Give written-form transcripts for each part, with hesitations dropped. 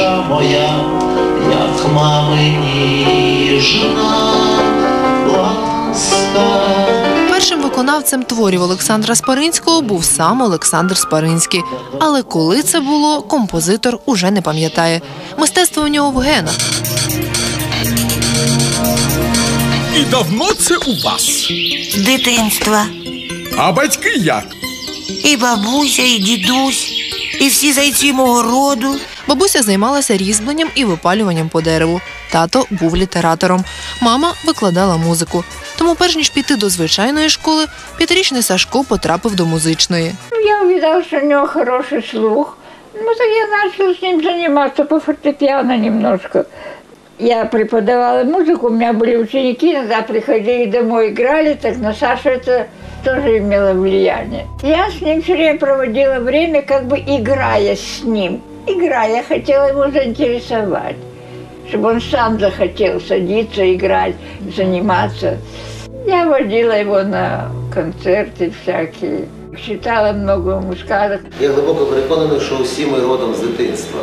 душа моя, як мами ніжна ласка. Першим виконавцем творів Олександра Спаринського був сам Олександр Спаринський. Але коли це було, композитор уже не пам'ятає. Мистецтво у нього в генах. І давно це у вас? Дитинства. А батьки як? І бабуся, і дідусь, і всі зайці мого роду. Бабуся займалася різьбленням і випалюванням по дереву. Тато був літератором. Мама викладала музику. Тому перш ніж піти до звичайної школи, 5-річний Сашко потрапив до музичної. Я увидела, что у него хороший слух. Ну, так я начала с ним заниматься по фортепиано немножко. Я преподавала музыку, у меня были ученики, иногда приходили домой, играли, так на Сашу это тоже имело влияние. Я с ним все время проводила время, как бы играя с ним. Играя, я хотела его заинтересовать, чтобы он сам захотел садиться, играть, заниматься. Я водила его на концерты всякие, читала много музикалок. Я глибоко переконаний, що всі ми родом з дитинства.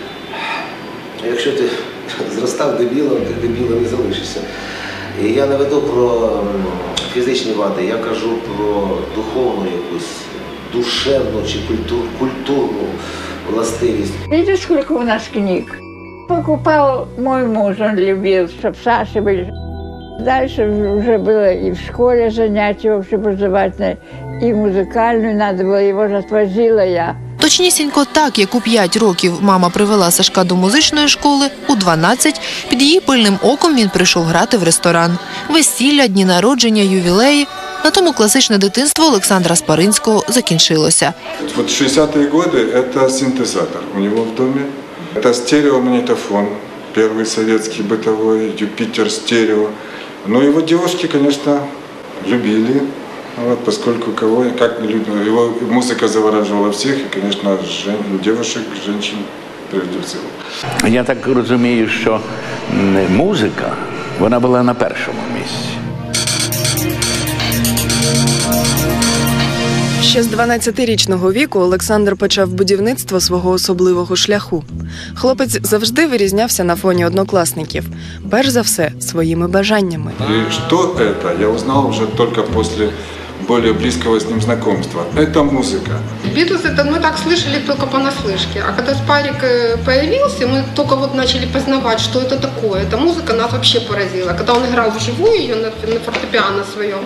Якщо ти зростав дебілом, ти дебілом і залишишся. І я не веду про фізичні вади, я кажу про духовну якусь, душевну чи культурну властивість. Видите, сколько у нас книг? Покупал мой муж, он любил, чтобы Саши были. Дальше уже было и в школе занятия общеобразовательные, и музыкальную надо было, его же отвозила я. Точнісінько так, як у 5 років мама привела Сашка до музичної школи, у 12 під її пильним оком він прийшов грати в ресторан. Весілля, дні народження, ювілеї. На тому класичне дитинство Олександра Спаринського закінчилося. Вот 60-е годы – это синтезатор у него в доме. Это стереомагнитофон, первый советский бытовой, Юпитер стерео. Но его девушки, конечно, любили, вот, поскольку его музыка завораживала всех, и, конечно, девушек, женщин прежде всего. Я так розумію, що музика, вона була на першому місці. Ще з 12-річного віку Олександр почав будівництво свого особливого шляху. Хлопець завжди вирізнявся на фоні однокласників. Перш за все, своїми бажаннями. И что это, я узнал уже только после более близкого с ним знакомства. Это музыка. Битлз это мы так слышали только понаслышке. А когда Спарик появился, мы только вот начали познавать, что это такое. Эта музыка нас вообще поразила. Когда он играл вживую ее на фортепиано своем.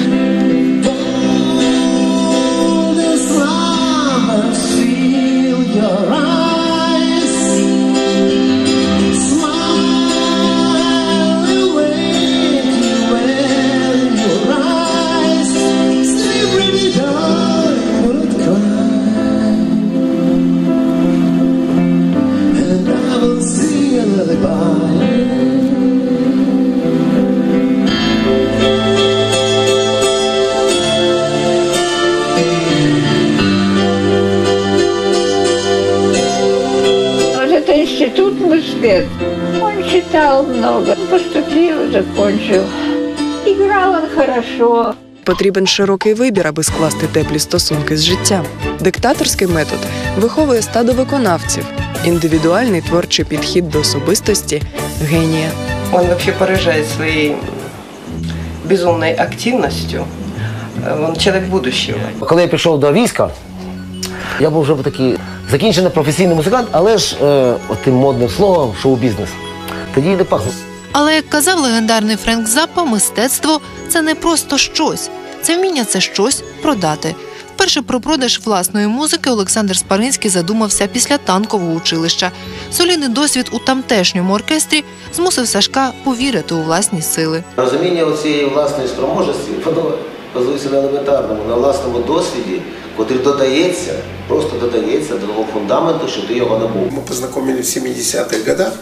Институт музыки. Он читал много, поступил, закончил. Играл он хорошо. Потрібен широкий вибір, аби скласти теплі стосунки з життям. Диктаторський метод виховує стадо виконавців. Індивідуальний творчий підхід до особистості – генія. Он вообще поражает своей безумной активностью. Он человек будущего. Коли я пішов до війська, я був вже такий закінчений професійний музикант, але ж тим модним словом шоу-бізнес. Тоді не пахло. Але, як казав легендарний Френк Заппа, мистецтво – це не просто щось. Це вміння це щось продати. Вперше про продаж власної музики Олександр Спаринський задумався після танкового училища. Солідний досвід у тамтешньому оркестрі змусив Сашка повірити у власні сили. Розуміння цієї власної спроможності, воно базується на елементарному, на власному досвіді, який додається, просто додається до того фундаменту, що ти його набув. Ми познайомилися в 70-х годах,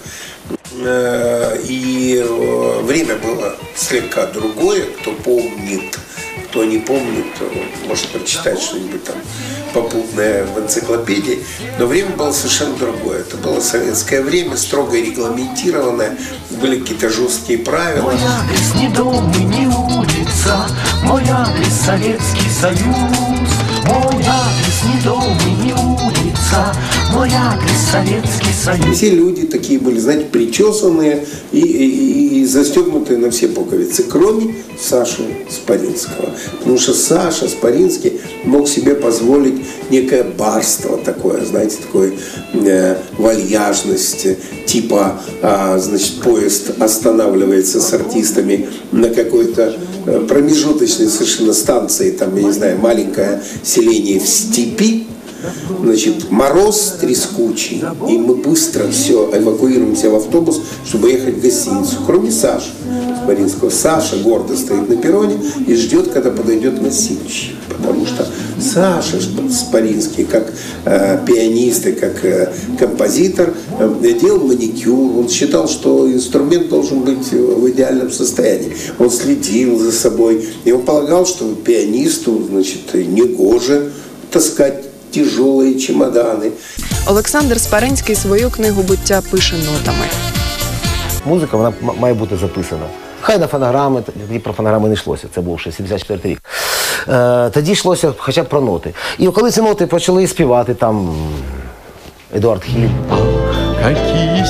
и время было слегка другое. Кто помнит, кто не помнит, может прочитать что-нибудь там попутное в энциклопедии. Но время было совершенно другое. Это было советское время, строго регламентированное, были какие-то жесткие правила. Мой адрес не дом и не улица, мой адрес Советский Союз. Мой адрес не дом и не улица, моряк и Советский Союз. Все люди такие были, знаете, причесанные и застегнутые на все пуговицы, кроме Саши Спаринского. Потому что Саша Спаринский мог себе позволить некое барство такое, знаете, такое вальяжность, типа, значит, поезд останавливается с артистами на какой-то промежуточной совершенно станции, там, я не знаю, маленькое селение в степи, значит, мороз трескучий, и мы быстро все эвакуируемся в автобус, чтобы ехать в гостиницу, кроме Саши Спаринского. Саша гордо стоит на перроне и ждет, когда подойдет носильщик, потому что Саша Спаринский, как пианист и как композитор, делал маникюр, он считал, что инструмент должен быть в идеальном состоянии. Он следил за собой, и он полагал, что пианисту, значит, негоже таскать тяжелі чемодани. Олександр Спаринський свою книгу буття пише нотами. Музика, вона має бути записана. Хай на фонограми, тоді про фонограми не йшлося, це був ще 74 рік. Тоді йшлося хоча б про ноти. І коли ці ноти почали співати, там, Едуард Хіль. Какие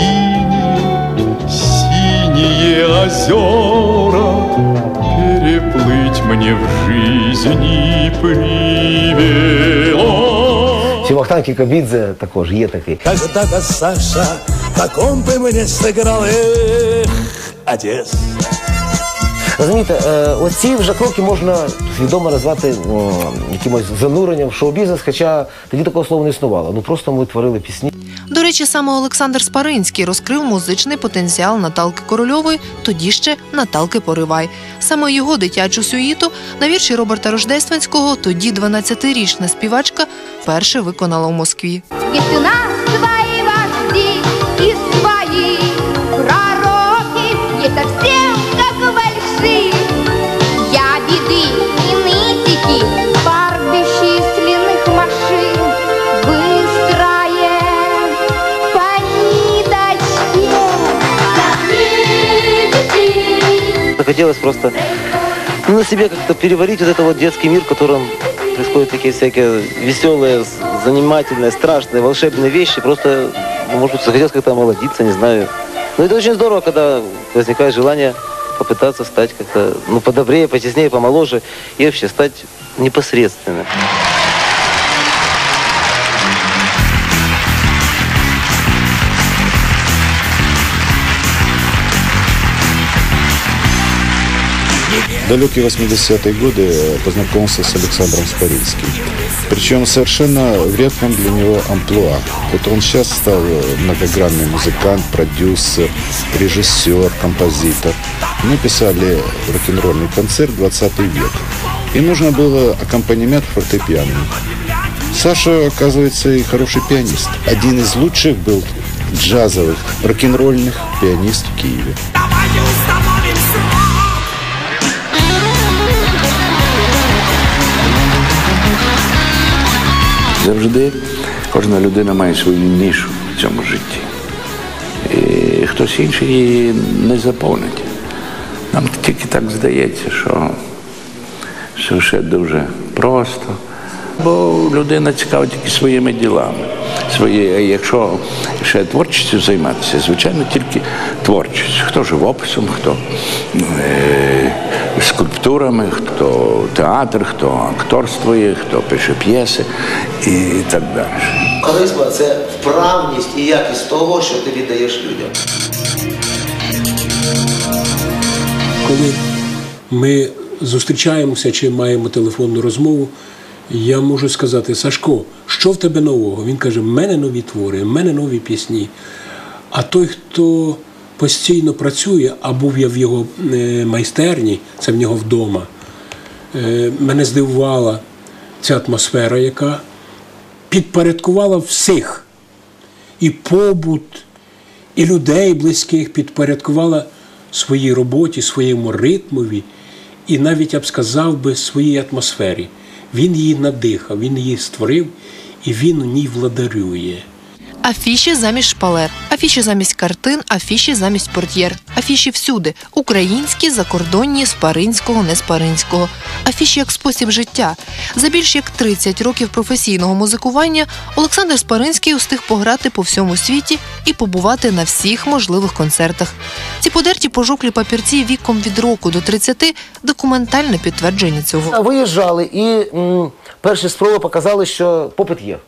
синие озера, переплыть мне в жизни привело. Чи Вахтанг Кікабідзе також є такий. Когда-то, Саша, таком ты мне сыграл, Одесса. Розумієте, оці вже кроки можна свідомо назвати якимось зануренням в шоу-бізнес, хоча тоді такого слова не існувало. Ну просто ми творили пісні. До речі, саме Олександр Спаринський розкрив музичний потенціал Наталки Корольової, тоді ще Наталки Поривай. Саме його дитячу сюїту на вірші Роберта Рождественського тоді 12-річна співачка вперше виконала у Москві. Есть у нас свои вожди и свои пророки, есть совсем как большие. Я беды и нытики, пар бесчисленных машин, быстрое по ниточке, как нитики. Захотелось просто на себе как-то переварить вот этот вот детский мир, в котором происходят такие всякие веселые, занимательные, страшные, волшебные вещи. Просто, может быть, захотелось как-то омолодиться, не знаю. Но это очень здорово, когда возникает желание попытаться стать как-то, ну, подобрее, потеснее, помоложе и вообще стать непосредственным. В далекие 80-е годы познакомился с Александром Спаринским. Причем совершенно в редком для него амплуа. Вот он сейчас стал многогранный музыкант, продюсер, режиссер, композитор. Мы писали рок-н-ролльный концерт 20 век. И нужно было аккомпанемент фортепиано. Саша, оказывается, и хороший пианист. Один из лучших был джазовых, рок-н-ролльных пианист в Киеве. Завжди кожна людина має свою нішу в цьому житті. І хтось інший її не заповнить. Нам тільки так здається, що ще дуже просто. Бо людина цікава тільки своїми ділами. Якщо ще творчістю займатися, звичайно, тільки творчістю. Хто живописом, хто скульптурами, хто театр, хто акторствує, хто пише п'єси і так далі. Харизма – це вправність і якість того, що ти віддаєш людям. Коли ми зустрічаємося чи маємо телефонну розмову, я можу сказати: Сашко, що в тебе нового? Він каже: в мене нові твори, в мене нові пісні. А той, хто постійно працює, а був я в його майстерні, це в нього вдома, мене здивувала ця атмосфера, яка підпорядкувала всіх. І побут, і людей близьких підпорядкувала своїй роботі, своєму ритмові і навіть, я б сказав би, своїй атмосфері. Він її надихав, він її створив, і він у ній владарює. Афіші замість шпалер, афіші замість картин, афіші замість портьєр. Афіші всюди – українські, закордонні, Спаринського, не Спаринського. Афіші як спосіб життя. За більш як 30 років професійного музикування Олександр Спаринський устиг пограти по всьому світі і побувати на всіх можливих концертах. Ці подерті пожовклі папірці віком від року до 30 – документальне підтвердження цього. Виїжджали і перші спроби показали, що попит є.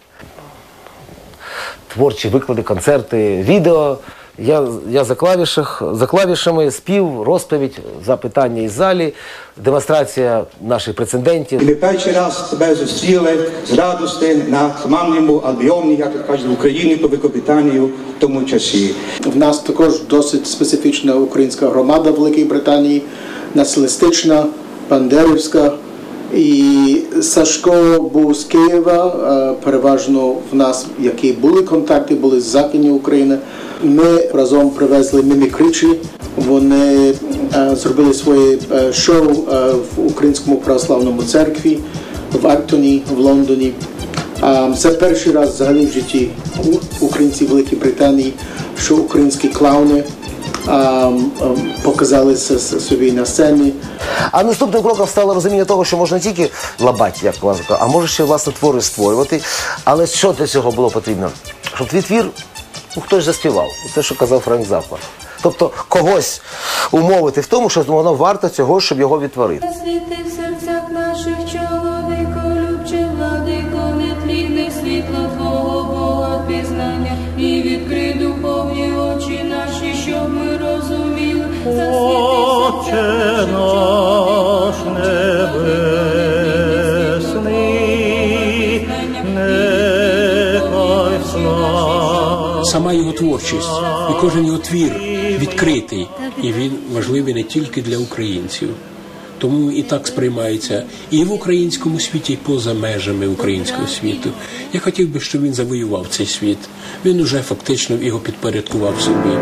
Творчі виклади, концерти, відео. Я за клавішами, спів, розповідь, запитання із залі, демонстрація наших прецедентів. І ми перший раз тебе зустріли з радості на командному альбомі, як кажуть, в Україні по Великобританії в тому часі. В нас також досить специфічна українська громада в Великій Британії, націоналістична, бандерівська. І Сашко був з Києва, переважно в нас, які були контакти, були з Західної України. Ми разом привезли мімікричі, вони зробили своє шоу в Українському православному церкві, в Актоні, в Лондоні. Це перший раз взагалі в житті українців Великій Британії, що українські клауни показали собі на сцені. А наступним кроком стало розуміння того, що можна не тільки лабати, як класика, а може ще власне твори створювати. Але що для цього було потрібно? Щоб твій твір хтось заспівав. Це, що казав Френк Заппа. Тобто когось умовити в тому, що воно варто цього, щоб його відтворити. Світи в серцях наших чоловіко, любче владико, не тліне світло Твого Бога пізнання і відкрий духовні очі наші, щоб ми розуміли. Отче наш небесний, нехай слава. Сама його творчість і кожен його твір відкритий, і він важливий не тільки для українців. Тому і так сприймається і в українському світі, і поза межами українського світу. Я хотів би, щоб він завоював цей світ. Він уже фактично його підпорядкував собі.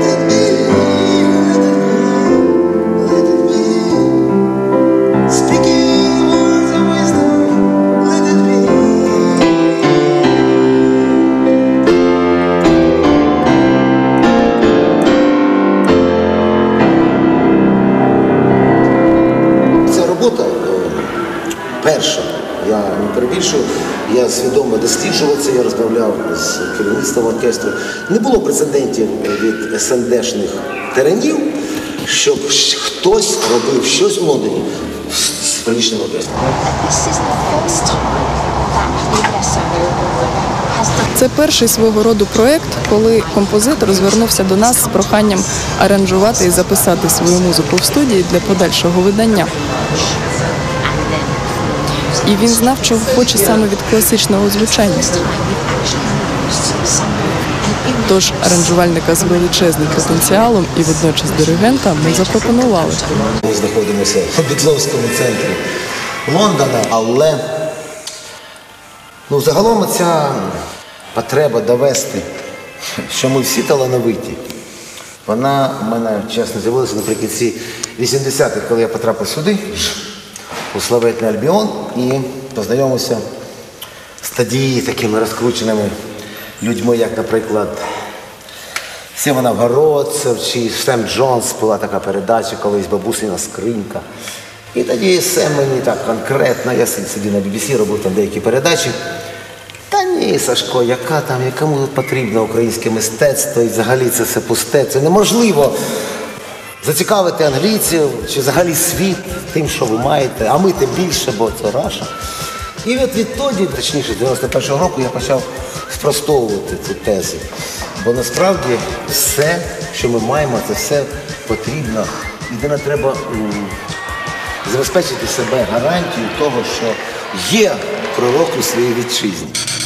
Перше, я не перебільшую, я свідомо досліджував це, я розмовляв з керівництвом оркестру. Не було прецедентів від СНД-шних теренів, щоб хтось робив щось у Лондоні з прилічним оркестром. Це перший свого роду проєкт, коли композитор звернувся до нас з проханням аранжувати і записати свою музику в студії для подальшого видання. І він знав, чого хоче саме від класичного звучання. Тож аранжувальника з величезним потенціалом і водночас диригента ми запропонували. Ми знаходимося в Бітловському центрі Лондона, але загалом ця потреба довести, що ми всі талановиті, вона в мене, чесно, з'явилася наприкінці 80-х, коли я потрапив сюди, у славетний Альбіон, і познайомився з тоді такими розкрученими людьми, як, наприклад, Сєва Новгородцев чи Сем Джонс, була така передача колись «Бабусина скринька». І тоді Сем мені так конкретно, я сидів на BBC, робив там деякі передачі. Та ні, Сашко, якому тут потрібно українське мистецтво, і взагалі це все пусте, це неможливо зацікавити англійців чи взагалі світ тим, що ви маєте, а ми тим більше, бо це Раша. І от відтоді, точніше, з 91-го року я почав спростовувати цю тезу. Бо насправді все, що ми маємо, це все потрібно. Єдине, треба забезпечити себе гарантією того, що є пророк у своїй вітчизні.